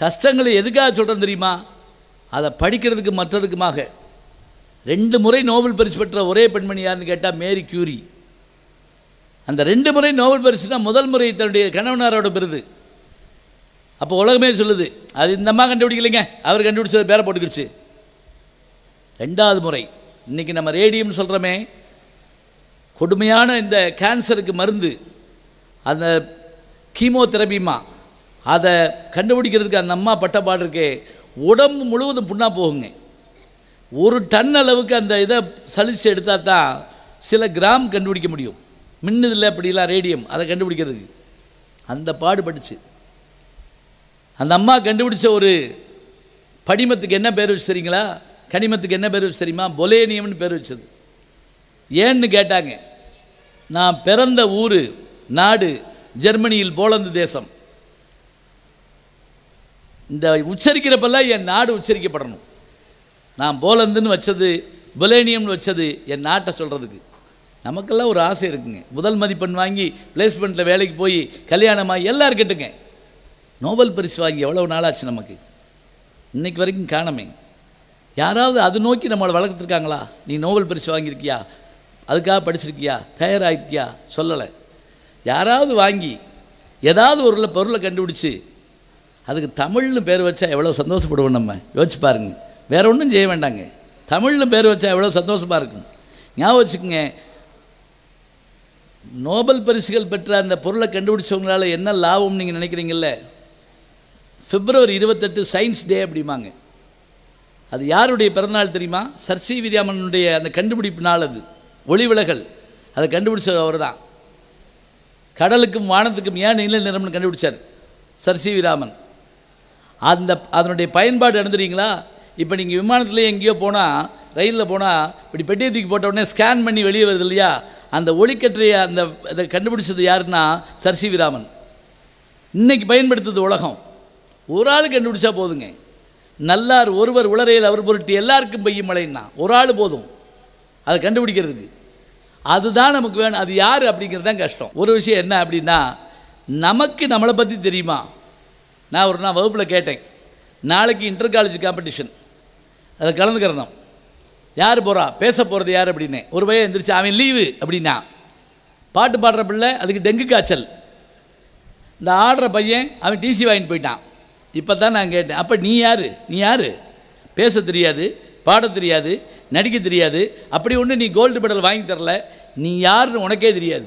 கஷ்டங்களை எதுக்காக சொல்கிறேன் தெரியுமா? அதை படிக்கிறதுக்கு மற்றதுக்குமாக. 2 முறை நோபல் பரிசு பெற்ற ஒரே பெண்மணி யாருன்னு கேட்டால் மேரி கியூரி. அந்த 2 முறை நோபல் பரிசுனா முதல் முறை தன்னுடைய கணவனாரோட பெறுது. அப்போ உலகமே சொல்லுது, அது இந்த அம்மா கண்டுபிடிக்கலைங்க, அவர் கண்டுபிடிச்சது பேரை போட்டுக்கிடுச்சு. 2வது முறை இன்றைக்கி நம்ம ரேடியம்னு சொல்கிறோமே, கொடுமையான இந்த கேன்சருக்கு மருந்து, அந்த கீமோதெரபிமா, அதை கண்டுபிடிக்கிறதுக்கு அந்த அம்மா பட்டப்பாடு இருக்கே, உடம்பு முழுவதும் புண்ணாக போகுங்க. 1 டன் அளவுக்கு அந்த இதை சலிச்சு எடுத்தால் தான் சில கிராம் கண்டுபிடிக்க முடியும். மின்னதில்லை அப்படிலாம் ரேடியம், அதை கண்டுபிடிக்கிறதுக்கு அந்த பாடுபட்டுச்சு. அந்த அம்மா கண்டுபிடிச்ச ஒரு படிமத்துக்கு என்ன பேர் வச்சு தெரியுங்களா? கனிமத்துக்கு என்ன பேர் வச்சு தெரியுமா? பொலேனியம்னு பேர் வச்சது. ஏன்னு கேட்டாங்க, நான் பிறந்த ஊர் நாடு ஜெர்மனியில், போலந்து தேசம். இந்த உச்சரிக்கிறப்பெல்லாம் என் நாடு உச்சரிக்கப்படணும். நான் போலந்துன்னு வச்சது, பொலேனியம்னு வச்சது என் நாட்டை சொல்கிறதுக்கு. நமக்கெல்லாம் ஒரு ஆசை இருக்குங்க. முதல் மதிப்பெண் வாங்கி பிளேஸ்மெண்ட்டில் வேலைக்கு போய் கல்யாணமாக எல்லோரும் கேட்டுங்க. நோபல் பரிசு வாங்கி எவ்வளோ நாளாச்சு நமக்கு? இன்றைக்கு வரைக்கும் காணமே. யாராவது அது நோக்கி நம்மளை வளர்த்துருக்காங்களா? நீ நோபல் பரிசு வாங்கியிருக்கியா, அதுக்காக படிச்சிருக்கியா, தயாராகிருக்கியா? சொல்லலை. யாராவது வாங்கி ஏதாவது ஒரு பொருளை கண்டுபிடிச்சி அதுக்கு தமிழ்னு பேர் வச்சா எவ்வளோ சந்தோஷப்படுவோம் நம்ம. யோசிச்சு பாருங்க. வேறு ஒன்றும் செய்ய வேண்டாங்க, தமிழ்னு பேர் வச்சா எவ்வளோ சந்தோஷமாக இருக்கும். ஞாபகம் வச்சுக்கோங்க, நோபல் பரிசுகள் பெற்ற அந்த பொருளை கண்டுபிடிச்சவங்களால என்ன லாபம் நீங்கள் நினைக்கிறீங்கல்ல? February 28 சயின்ஸ் டே அப்படிம்பாங்க. அது யாருடைய பிறந்தநாள் தெரியுமா? சர் சி வி ராமனுடைய அந்த கண்டுபிடிப்பு நாள். அது ஒளி விலகல், அதை கண்டுபிடிச்சது அவர் தான். கடலுக்கும் வானத்துக்கும் ஏன் நீல நிறம்னு கண்டுபிடிச்சார் சர் சி வி ராமன். அதனுடைய பயன்பாடு நடந்துறீங்களா? இப்போ நீங்கள் விமானத்துலேயே எங்கேயோ போனால், ரயிலில் போனால், இப்படி பெட்டியை தூக்கி போட்ட உடனே ஸ்கேன் பண்ணி வெளியே வருது இல்லையா? அந்த ஒளிக்கற்றையை அந்த அதை கண்டுபிடிச்சது யாருன்னா சர் சி வி ராமன். இன்றைக்கி பயன்படுத்துது உலகம். ஒரு ஆள் கண்டுபிடிச்சா போதுங்க. நல்லார் ஒருவர் உளரையில் அவர் பொருட்டு எல்லாருக்கும் பெய்யும் மழைன்னா ஒரு ஆள் போதும் அதை கண்டுபிடிக்கிறதுக்கு. அதுதான் நமக்கு வேணும். அது யார் அப்படிங்கிறது தான் கஷ்டம். ஒரு விஷயம் என்ன அப்படின்னா, நமக்கு நம்மளை பற்றி தெரியுமா? நான் ஒரு நாள் வகுப்பில் கேட்டேன், நாளைக்கு இன்டர் காலேஜ் காம்படிஷன், அதை கலந்துக்கிறணும், யார் போகிறா, பேச போகிறது யார் அப்படின்னு. ஒரு பையன் எந்திரிச்சு, அவன் லீவு அப்படின்னா. பாட்டு பாடுற பிள்ளை அதுக்கு டெங்கு காய்ச்சல். இந்த ஆடுற பையன் அவன் டிசி வாங்கிட்டு போயிட்டான். இப்போ தான் நான் கேட்டேன், அப்போ நீ யார்? பேச தெரியாது, பாட தெரியாது, நடிக்க தெரியாது, அப்படி ஒன்று நீ கோல்டு மெடல் வாங்கி தரல, நீ யாருன்னு உனக்கே தெரியாது.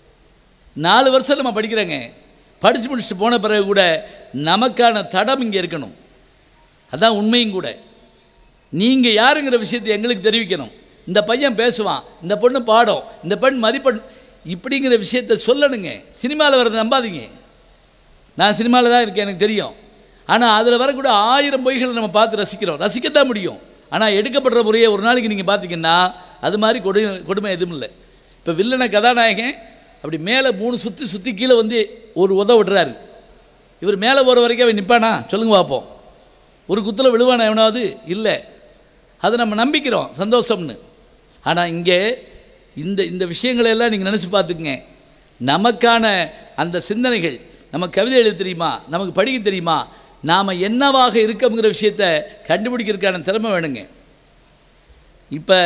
4 வருஷம் நம்ம படிக்கிறேங்க. படித்து முடிச்சுட்டு போன பிறகு கூட நமக்கான தடம் இங்கே இருக்கணும். அதுதான் உண்மையும் கூட. நீங்கள் யாருங்கிற விஷயத்தை எங்களுக்கு தெரிவிக்கணும். இந்த பையன் பேசுவான், இந்த பொண்ணு பாடும், இந்த பெண் மதிப்பெண், இப்படிங்கிற விஷயத்தை சொல்லணுங்க. சினிமாவில் வரதை நம்பாதீங்க. நான் சினிமாவில் தான் இருக்கேன், எனக்கு தெரியும். ஆனால் அதில் வரக்கூட 1000 பொய்களை நம்ம பார்த்து ரசிக்கத்தான் முடியும். ஆனால் எடுக்கப்படுற முறையை ஒரு நாளைக்கு நீங்கள் பார்த்தீங்கன்னா அது மாதிரி கொடுமை எதுவும் இல்லை. இப்போ வில்லனை கதாநாயகன் அப்படி மேலே 3 சுற்றி கீழே வந்து ஒரு விடுறாரு. இவர் மேலே போகிற வரைக்கும் அவன் நிற்பானா? சொல்லுங்க பார்ப்போம். ஒரு குத்தில் விழுவானா எவனாவது? இல்லை. அதை நம்ம நம்பிக்கிறோம் சந்தோஷம்னு. ஆனால் இங்கே இந்த விஷயங்களெல்லாம் நீங்கள் நினச்சி பார்த்துக்குங்க. நமக்கான அந்த சிந்தனைகள், நமக்கு கவிதை எழுத தெரியுமா, நமக்கு படிக்க தெரியுமா, நாம் என்னவாக இருக்கோங்கிற விஷயத்தை கண்டுபிடிக்கிறதுக்கான திறமை வேணுங்க. இப்போ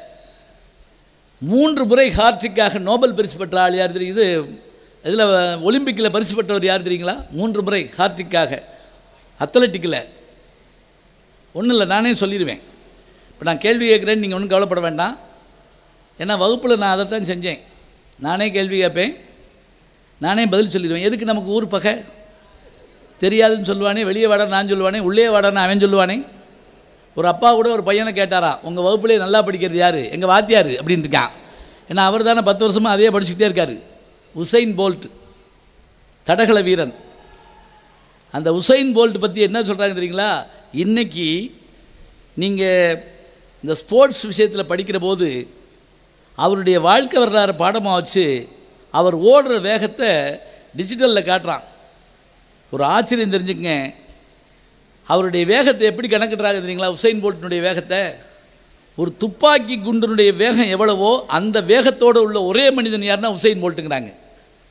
3 முறை ஹார்ட்ரிக்காக நோபல் பரிசு பெற்ற ஆள் யார் தெரியும்? இது இதில் ஒலிம்பிக்கில் பரிசு பெற்றவர் யார் தெரியுங்களா? 3 முறை ஹார்ட்ரிக்காக அத்லட்டிக்கில். ஒன்றும் இல்லை, நானே சொல்லிடுவேன். இப்போ நான் கேள்வி கேட்குறேன்னு நீங்கள் ஒன்றும் கவலைப்பட வேண்டாம். ஏன்னா வகுப்பில் நான் அதைத்தான் செஞ்சேன். நானே கேள்வி கேட்பேன், நானே பதில் சொல்லிடுவேன். எதுக்கு நமக்கு ஊர் பகை? தெரியாதுன்னு சொல்லுவானே, வெளியே வாடா நான் சொல்லுவானே, உள்ளே வாடான்னு அவன் சொல்லுவானே. ஒரு அப்பா கூட ஒரு பையனை கேட்டாரா, உங்கள் வகுப்புலேயே நல்லா படிக்கிறது யார்? எங்கள் வாத்தியார் அப்படின்னு இருக்கான். ஏன்னா அவர் தானே 10 வருஷமாக அதே படிச்சுக்கிட்டே இருக்கார். உசைன் போல்ட், தடகள வீரன். அந்த உசைன் போல்ட் பற்றி என்ன சொல்கிறாங்க தெரியுங்களா? இன்றைக்கி நீங்கள் இந்த ஸ்போர்ட்ஸ் விஷயத்தில் படிக்கிற போது அவருடைய வாழ்க்கை வரலாறு பாடமாக வச்சு அவர் ஓடுற வேகத்தை டிஜிட்டலில் காட்டுறான். ஒரு ஆச்சரியம் தெரிஞ்சுக்கங்க, அவருடைய வேகத்தை எப்படி கணக்கிடுறாங்க தெரியுங்களா? உசைன் போல்ட்டினுடைய வேகத்தை ஒரு துப்பாக்கி குண்டினுடைய வேகம் எவ்வளவோ அந்த வேகத்தோடு உள்ள ஒரே மனிதன் யாருன்னா உசைன் போல்ட்டுங்கிறாங்க.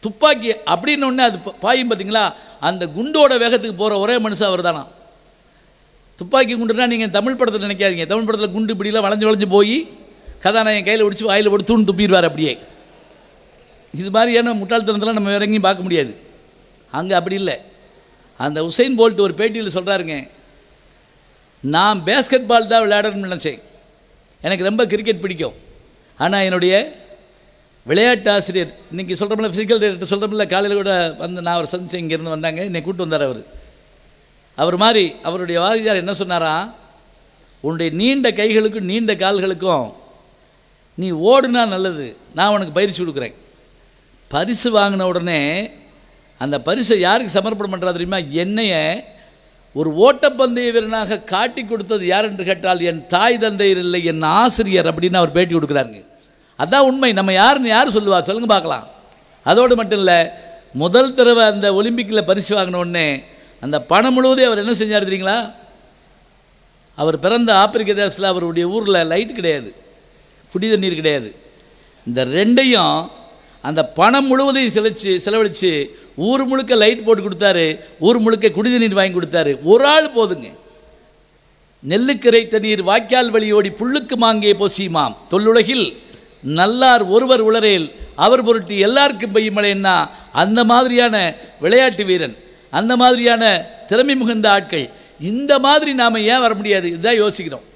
துப்பாக்கி அப்படின்னு ஒன்று அது பாயும் பார்த்தீங்களா, அந்த குண்டோட வேகத்துக்கு போகிற ஒரே மனுஷன் அவர் தானா. துப்பாக்கி குண்டுனா நீங்கள் தமிழ் படத்தில் நினைக்காதீங்க. தமிழ் படத்தில் குண்டு இப்படிலாம் வளைஞ்சு வளைஞ்சு போய் கதாநாயகன் கையில் ஒடிச்சு வாயில் போட்டு தூண் துப்பிடுவார் அப்படியே. இது மாதிரியான முட்டாள்தனத்தெல்லாம் நம்ம வேற எங்கேயும் பார்க்க முடியாது. அங்கே அப்படி இல்லை. அந்த உசைன் போல்ட் ஒரு பேட்டியில் சொல்கிறாருங்க, நான் பேஸ்கெட் பால் தான் விளையாடணும்னு நினச்சேன், எனக்கு ரொம்ப கிரிக்கெட் பிடிக்கும், ஆனால் என்னுடைய விளையாட்டு ஆசிரியர் இன்றைக்கி சொல்கிறோம்ல, ஃபிசிக்கல் டைரக்டர் சொல்கிறோம்ல, காலையில் கூட வந்து நான் அவர் சந்திச்சேன், இங்கேருந்து வந்தாங்க, என்னை கூப்பிட்டு வந்தார். அவர் மாதிரி அவருடைய வாதியார் என்ன சொன்னாரா, உன்னுடைய நீண்ட கைகளுக்கும் நீண்ட கால்களுக்கும் நீ ஓடுனா நல்லது, நான் உனக்கு பயிற்சி கொடுக்குறேன். பரிசு வாங்கின உடனே அந்த பரிசை யாருக்கு சமர்ப்பணம் பண்ணுறா தெரியுமா, என்னைய ஒரு ஓட்டப்பந்தய வீரனாக காட்டி கொடுத்தது யார் என்று கேட்டால் என் தாய் தந்தையர் இல்லை, என் ஆசிரியர் அப்படின்னு அவர் பேட்டி கொடுக்குறாருங்க. அதான் உண்மை. நம்ம யாருன்னு யார் சொல்லுவா சொல்லுங்க பார்க்கலாம். அதோடு மட்டும் இல்லை, முதல் தடவை அந்த ஒலிம்பிக்கில் பரிசு வாங்கின உடனே அந்த பணம் முழுவதே அவர் என்ன செஞ்சார் தெரியுங்களா, அவர் பிறந்த ஆப்பிரிக்க தேசத்தில் அவருடைய ஊரில் லைட் கிடையாது, குடி தண்ணீர் கிடையாது. இந்த ரெண்டையும் அந்த பணம் முழுவதையும் செலவழித்து ஊர் முழுக்க லைட் போட்டு கொடுத்தாரு, ஊர் முழுக்க குடி தண்ணீர் வாங்கி கொடுத்தாரு. ஒரு ஆள் போதுங்க. நெல்லுக்கரை தண்ணீர் வாய்க்கால் வழியோடி புல்லுக்கு மாங்கே பொசியுமாம், தொல்லுலகில் நல்லார் ஒருவர் உளரேல் அவர் பொருட்டு எல்லாருக்கும் பெய்யுமழைன்னா அந்த மாதிரியான விளையாட்டு வீரன், அந்த மாதிரியான திறமை மிகுந்த ஆட்கள், இந்த மாதிரி நாம் ஏன் வர முடியாது? இதுதான் யோசிக்கிறோம்.